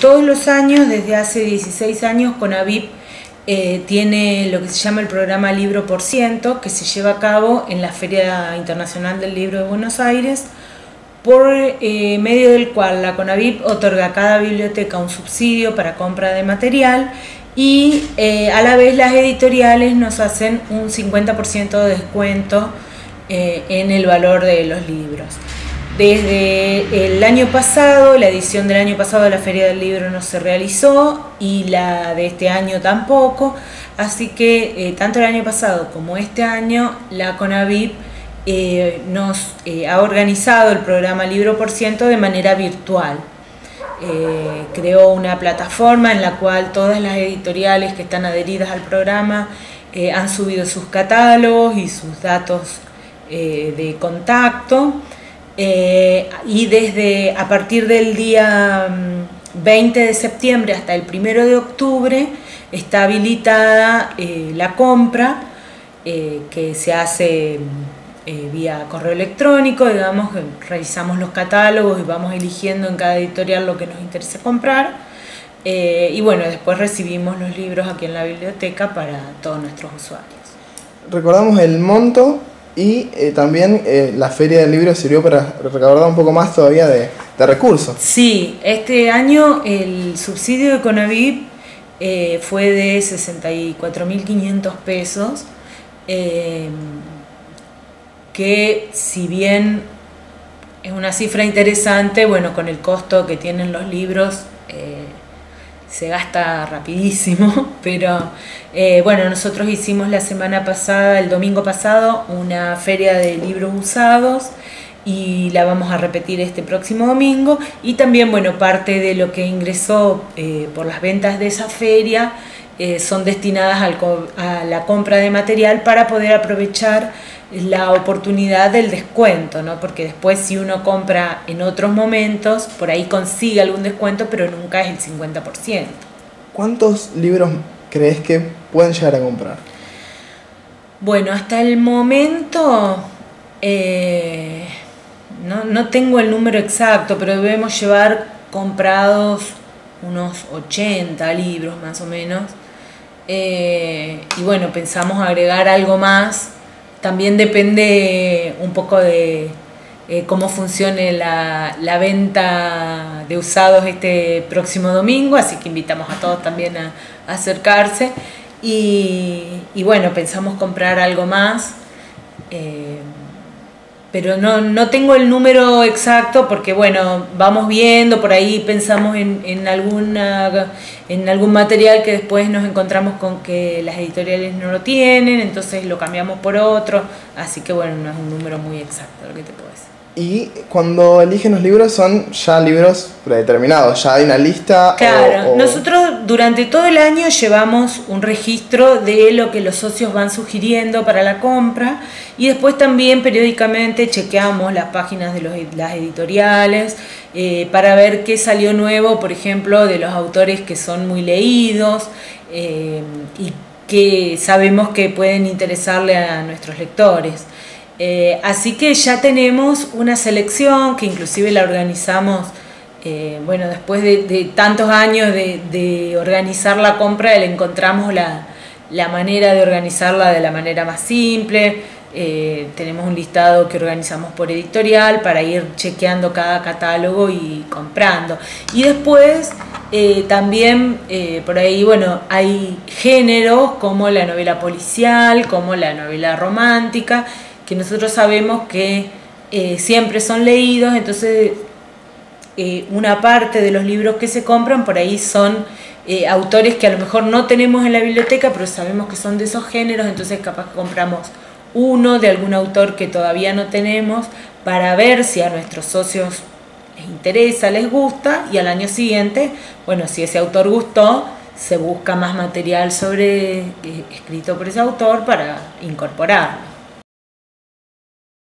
todos los años, desde hace 16 años, CONAVIP tiene lo que se llama el programa Libro por Ciento, que se lleva a cabo en la Feria Internacional del Libro de Buenos Aires, por medio del cual la CONAVIP otorga a cada biblioteca un subsidio para compra de material y a la vez las editoriales nos hacen un 50% de descuento en el valor de los libros. Desde el año pasado, la edición del año pasado de la Feria del Libro no se realizó y la de este año tampoco, así que tanto el año pasado como este año la CONAVIP nos ha organizado el programa Libro por Ciento de manera virtual. Creó una plataforma en la cual todas las editoriales que están adheridas al programa han subido sus catálogos y sus datos de contacto. Y desde a partir del día 20 de septiembre hasta el 1 de octubre está habilitada la compra que se hace vía correo electrónico, digamos, revisamos los catálogos y vamos eligiendo en cada editorial lo que nos interesa comprar y bueno, después recibimos los libros aquí en la biblioteca para todos nuestros usuarios. Recordamos el monto. Y también la Feria del Libro sirvió para recaudar un poco más todavía de recursos. Sí, este año el subsidio de CONAVIP fue de 64.500 pesos, que si bien es una cifra interesante, bueno, con el costo que tienen los libros se gasta rapidísimo, pero bueno, nosotros hicimos la semana pasada, el domingo pasado, una feria de libros usados y la vamos a repetir este próximo domingo y también, bueno, parte de lo que ingresó por las ventas de esa feria son destinadas a la compra de material para poder aprovechar la oportunidad del descuento, ¿no? Porque después si uno compra en otros momentos, por ahí consigue algún descuento, pero nunca es el 50%. ¿Cuántos libros crees que pueden llegar a comprar? Bueno, hasta el momento no tengo el número exacto, pero debemos llevar comprados unos 80 libros más o menos. Y bueno, pensamos agregar algo más. También depende un poco de cómo funcione la venta de usados este próximo domingo, así que invitamos a todos también a acercarse y bueno, pensamos comprar algo más, pero no tengo el número exacto porque bueno, vamos viendo, por ahí pensamos en algún material que después nos encontramos con que las editoriales no lo tienen, entonces lo cambiamos por otro, así que bueno, no es un número muy exacto lo que te puedo decir. Y cuando eligen los libros son ya libros predeterminados, ya hay una lista. Claro, nosotros durante todo el año llevamos un registro de lo que los socios van sugiriendo para la compra y después también periódicamente chequeamos las páginas de las editoriales para ver qué salió nuevo, por ejemplo, de los autores que son muy leídos y que sabemos que pueden interesarle a nuestros lectores. Así que ya tenemos una selección que inclusive la organizamos, bueno, después de tantos años de organizar la compra, le encontramos la manera de organizarla de la manera más simple. Tenemos un listado que organizamos por editorial para ir chequeando cada catálogo y comprando. Y después también por ahí, bueno, hay géneros como la novela policial, como la novela romántica, que nosotros sabemos que siempre son leídos, entonces una parte de los libros que se compran por ahí son autores que a lo mejor no tenemos en la biblioteca, pero sabemos que son de esos géneros, entonces capaz que compramos uno de algún autor que todavía no tenemos para ver si a nuestros socios les interesa, les gusta, y al año siguiente, bueno, si ese autor gustó, se busca más material escrito por ese autor para incorporarlo.